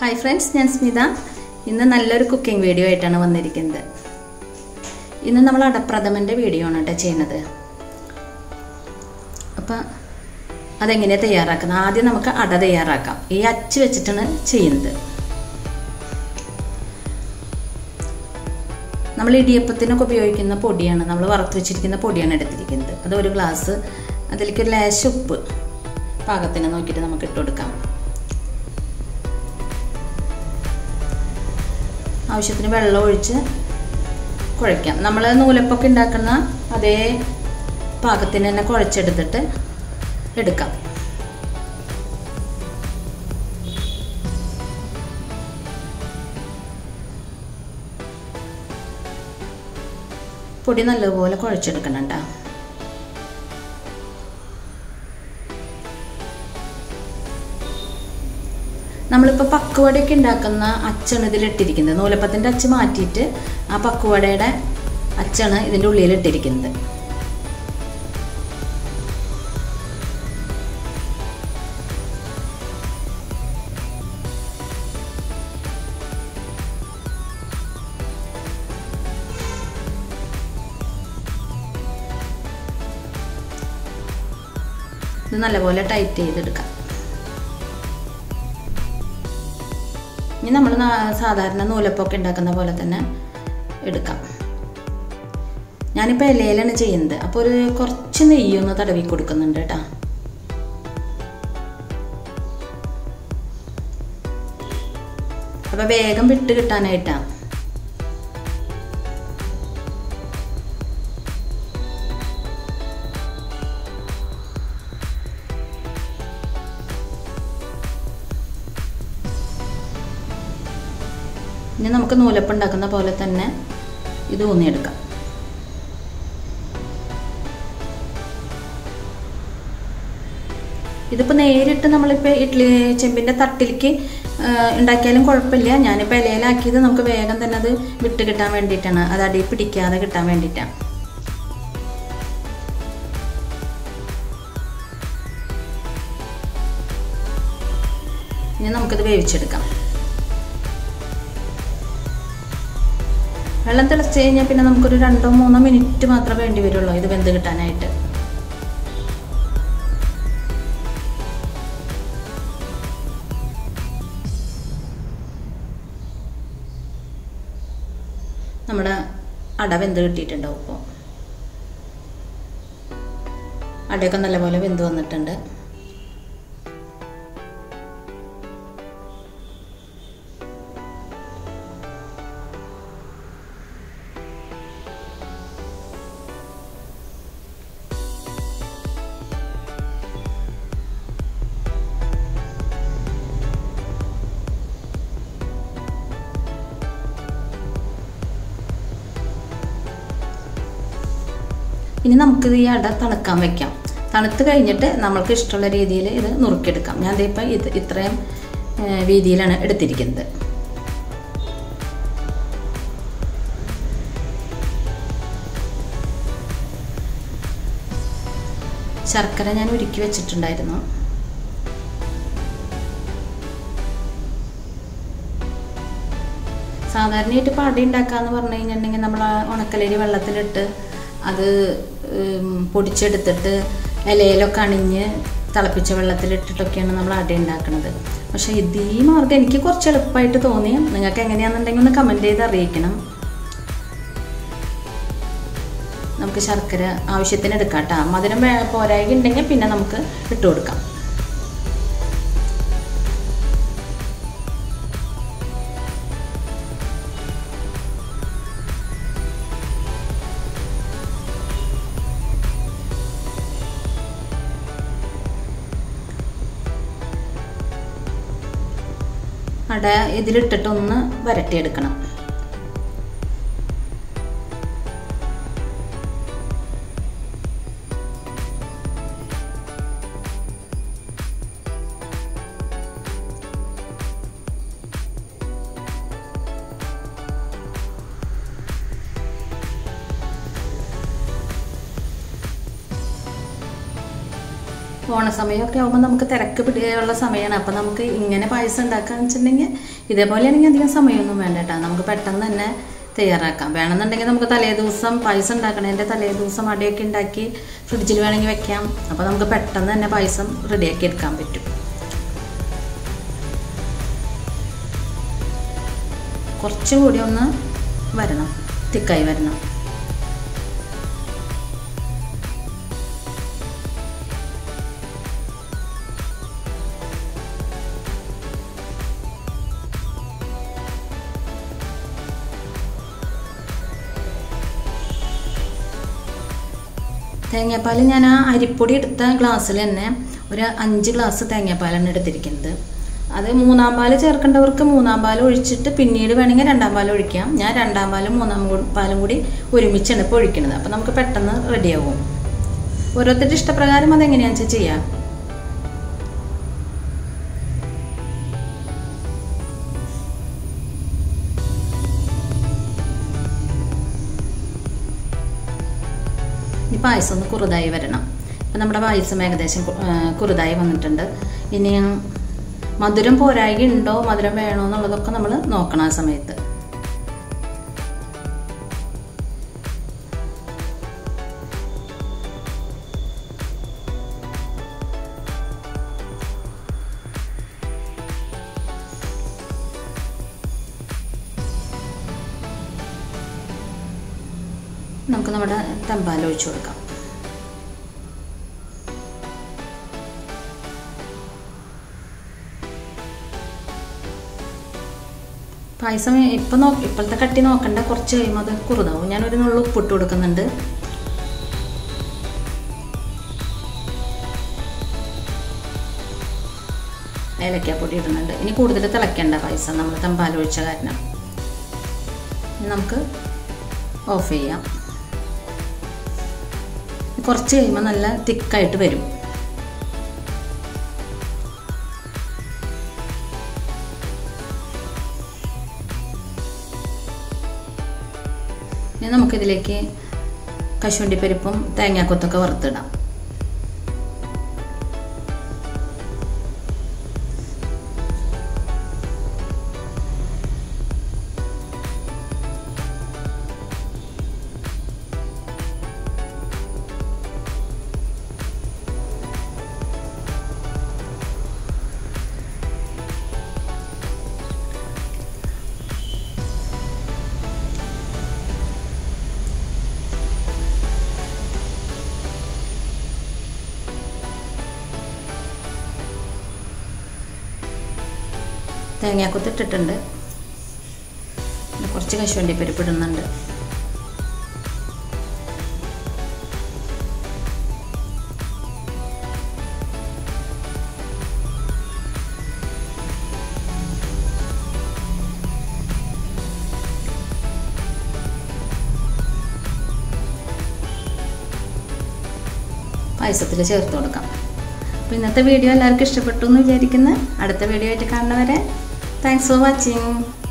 Hi friends, ഞാൻ സ്മിത. ഇന്ന് നല്ലൊരു കുക്കിംഗ് വീഡിയോ ആയിട്ടാണ് വന്നിരിക്കുന്നത്. ഇന്ന് നമ്മൾ അടപ്രഥമൻ്റെ വീഡിയോ ആണ് കേട്ടോ ചെയ്യുന്നത്. അപ്പം അതെങ്ങനെയാണ് തയ്യാറാക്കുന്നത്? ആദ്യം നമുക്ക് അട തയ്യാറാക്കാം. ഈ അച്ച് വെച്ചിട്ടാണ് ചെയ്യുന്നത്. നമ്മൾ ഇടിയപ്പത്തിനൊക്കെ ഉപയോഗിക്കുന്ന പൊടിയാണ്, നമ്മൾ വറുത്ത് വെച്ചിരിക്കുന്ന പൊടിയാണ് എടുത്തിരിക്കുന്നത്. അത് ഒരു ഗ്ലാസ്. അതിലേക്ക് ഒരു ലേശം ഉപ്പ് പാകത്തിന് നോക്കിയിട്ട് നമുക്ക് ഇട്ട് കൊടുക്കാം. ആവശ്യത്തിന് വെള്ളം ഒഴിച്ച് കുഴയ്ക്കാം. നമ്മൾ നൂലപ്പൊക്കെ ഉണ്ടാക്കുന്ന അതേ പാകത്തിന് തന്നെ കുഴച്ചെടുത്തിട്ട് എടുക്കാം. പൊടി നല്ലതുപോലെ കുഴച്ചെടുക്കണം കേട്ടോ. നമ്മളിപ്പോൾ പക്കുവടയൊക്കെ ഉണ്ടാക്കുന്ന അച്ചാണ് ഇതിലിട്ടിരിക്കുന്നത്. നൂലപ്പത്തിൻ്റെ അച്ച് മാറ്റിയിട്ട് ആ പക്കുവടയുടെ അച്ചാണ് ഇതിൻ്റെ ഉള്ളിലിട്ടിരിക്കുന്നത്. ഇത് നല്ലപോലെ ടൈറ്റ് ചെയ്തെടുക്കാം. ഇനി നമ്മൾ സാധാരണ നൂലപ്പൊക്കെ ഉണ്ടാക്കുന്ന പോലെ തന്നെ എടുക്കാം. ഞാനിപ്പോൾ ഇലയിലാണ് ചെയ്യുന്നത്. അപ്പോൾ ഒരു കുറച്ച് നെയ്യൊന്ന് തടവി കൊടുക്കുന്നുണ്ട് കേട്ടോ. അപ്പോൾ വേഗം വിട്ട് കിട്ടാനായിട്ടാണ്. ഇനി നമുക്ക് നൂലപ്പം ഉണ്ടാക്കുന്ന പോലെ തന്നെ ഇത് ഊന്നിയെടുക്കാം. ഇതിപ്പോൾ നേരിട്ട് നമ്മളിപ്പോൾ ഇഡ്ഡലി ചെമ്പിൻ്റെ തട്ടിലേക്ക് ഉണ്ടാക്കിയാലും കുഴപ്പമില്ല. ഞാനിപ്പോൾ ഇലയിലാക്കിയത് നമുക്ക് വേഗം തന്നെ അത് വിട്ട് കിട്ടാൻ വേണ്ടിയിട്ടാണ്, അത് അടിയിൽ പിടിക്കാതെ കിട്ടാൻ വേണ്ടിയിട്ടാണ്. ഇനി നമുക്കിത് വേവിച്ചെടുക്കാം. വെള്ളം തിളച്ച് കഴിഞ്ഞാൽ പിന്നെ നമുക്കൊരു 2-3 മിനിറ്റ് മാത്രമേ വേണ്ടി വരുള്ളൂ ഇത് വെന്ത് കിട്ടാനായിട്ട്. നമ്മുടെ അട വെന്ത് കിട്ടിയിട്ടുണ്ടാവും. ഇപ്പോൾ അടയൊക്കെ നല്ലപോലെ വെന്ത് വന്നിട്ടുണ്ട്. ഇനി നമുക്കിത് ഈ അട തണുക്കാൻ വയ്ക്കാം. തണുത്ത് കഴിഞ്ഞിട്ട് നമ്മൾക്ക് ഇഷ്ടമുള്ള രീതിയിൽ ഇത് നുറുക്കിയെടുക്കാം. ഞാൻ ഇതിപ്പോൾ ഇത്രയും വീതിയിലാണ് എടുത്തിരിക്കുന്നത്. ശർക്കര ഞാൻ ഉരുക്കി വെച്ചിട്ടുണ്ടായിരുന്നു. സാധാരണയായിട്ട് ഇപ്പോൾ അട ഉണ്ടാക്കാന്ന് പറഞ്ഞു കഴിഞ്ഞിട്ടുണ്ടെങ്കിൽ നമ്മൾ ഉണക്കലരി വെള്ളത്തിലിട്ട് അത് പൊടിച്ചെടുത്തിട്ട് ഇലയിലൊക്കെ അണിഞ്ഞ് തിളപ്പിച്ച വെള്ളത്തിലിട്ടിട്ടൊക്കെയാണ് നമ്മൾ അട ഉണ്ടാക്കുന്നത്. പക്ഷേ ഈ മാർഗ്ഗം എനിക്ക് കുറച്ച് എളുപ്പമായിട്ട് തോന്നി. നിങ്ങൾക്ക് എങ്ങനെയാണെന്നുണ്ടെങ്കിൽ ഒന്ന് കമൻറ്റ് ചെയ്ത് അറിയിക്കണം. നമുക്ക് ശർക്കര ആവശ്യത്തിന് എടുക്കാം കേട്ടോ. മധുരം പോരായി ഉണ്ടെങ്കിൽ പിന്നെ നമുക്ക് ഇട്ട് കൊടുക്കാം. അട ഇതിലിട്ടിട്ടൊന്ന് വരട്ടിയെടുക്കണം. ഓണസമയമൊക്കെ ആകുമ്പോൾ നമുക്ക് തിരക്ക് പിടിയുള്ള സമയമാണ്. അപ്പോൾ നമുക്ക് ഇങ്ങനെ പായസം ഉണ്ടാക്കാന്ന് വെച്ചിട്ടുണ്ടെങ്കിൽ ഇതേപോലെയാണെങ്കിൽ അധികം സമയമൊന്നും വേണ്ട കേട്ടോ. നമുക്ക് പെട്ടെന്ന് തന്നെ തയ്യാറാക്കാം. വേണമെന്നുണ്ടെങ്കിൽ നമുക്ക് തലേദിവസം പായസം ഉണ്ടാക്കണതിൻ്റെ തലേദിവസം അടയൊക്കെ ഉണ്ടാക്കി ഫ്രിഡ്ജിൽ വേണമെങ്കിൽ വെക്കാം. അപ്പോൾ നമുക്ക് പെട്ടെന്ന് തന്നെ പായസം റെഡിയാക്കി എടുക്കാൻ പറ്റും. കുറച്ചുകൂടി ഒന്ന് വരണം, തിക്കായി വരണം. തേങ്ങാപ്പാൽ ഞാൻ ആ അരിപ്പൊടി എടുത്ത ഗ്ലാസ്സിൽ തന്നെ ഒരു 5 ഗ്ലാസ് തേങ്ങാപ്പാലാണ് എടുത്തിരിക്കുന്നത്. അത് 3-ാം പാൽ ചേർക്കേണ്ടവർക്ക് 3-ാം പാൽ ഒഴിച്ചിട്ട് പിന്നീട് വേണമെങ്കിൽ 2-ാം പാൽ ഒഴിക്കാം. ഞാൻ 2-ാം പാലും 3-ാം പാലും കൂടി ഒരുമിച്ചാണ് ഇപ്പോൾ ഒഴിക്കുന്നത്. അപ്പോൾ നമുക്ക് പെട്ടെന്ന് റെഡിയാവും. ഓരോരുത്തരുടെ ഇഷ്ടപ്രകാരം അതെങ്ങനെയാണെന്ന് വെച്ചാൽ ചെയ്യാം. ഈ പായസം ഒന്ന് കുറുതായി വരണം. അപ്പം നമ്മുടെ പായസം ഏകദേശം കുറുതായി വന്നിട്ടുണ്ട്. ഇനി മധുരം പോരായി ഉണ്ടോ, മധുരം വേണോ എന്നുള്ളതൊക്കെ നമ്മൾ നോക്കണം. ആ സമയത്ത് നമുക്ക് നമ്മുടെ തമ്പാൽ ഒഴിച്ചു കൊടുക്കാം. പായസം ഇപ്പോഴത്തെ കട്ടി നോക്കണ്ട, കുറച്ച് കഴിയുമ്പോൾ അത് കുറുതാവും. ഞാനൊരു നുള്ളു ഉപ്പിട്ട് കൊടുക്കുന്നുണ്ട്. ഏലക്കാപ്പൊടി ഇടുന്നുണ്ട്. ഇനി കൂടുതൽ തിളയ്ക്കേണ്ട പായസം നമ്മൾ തമ്പാൽ ഒഴിച്ച കാരണം. നമുക്ക് ഓഫ് ചെയ്യാം. കുറച്ച് കഴിയുമ്പോൾ നല്ല തിക്കായിട്ട് വരും. ഇനി നമുക്കിതിലേക്ക് കശുവണ്ടിപ്പരിപ്പും തേങ്ങാക്കൊത്തൊക്കെ വറുത്തിടാം. തേങ്ങാക്കൊത്ത് ഇട്ടിട്ടുണ്ട്. കുറച്ച് കശുവണ്ടിപ്പരിപ്പ് ഇടുന്നുണ്ട്. പായസത്തിൽ ചേർത്ത് കൊടുക്കാം. അപ്പോൾ ഇന്നത്തെ വീഡിയോ എല്ലാവർക്കും ഇഷ്ടപ്പെട്ടു എന്ന് വിചാരിക്കുന്നു. അടുത്ത വീഡിയോ ആയിട്ട് കാണുന്നവരെ താങ്ക്സ് ഫോർ വാച്ചിങ്.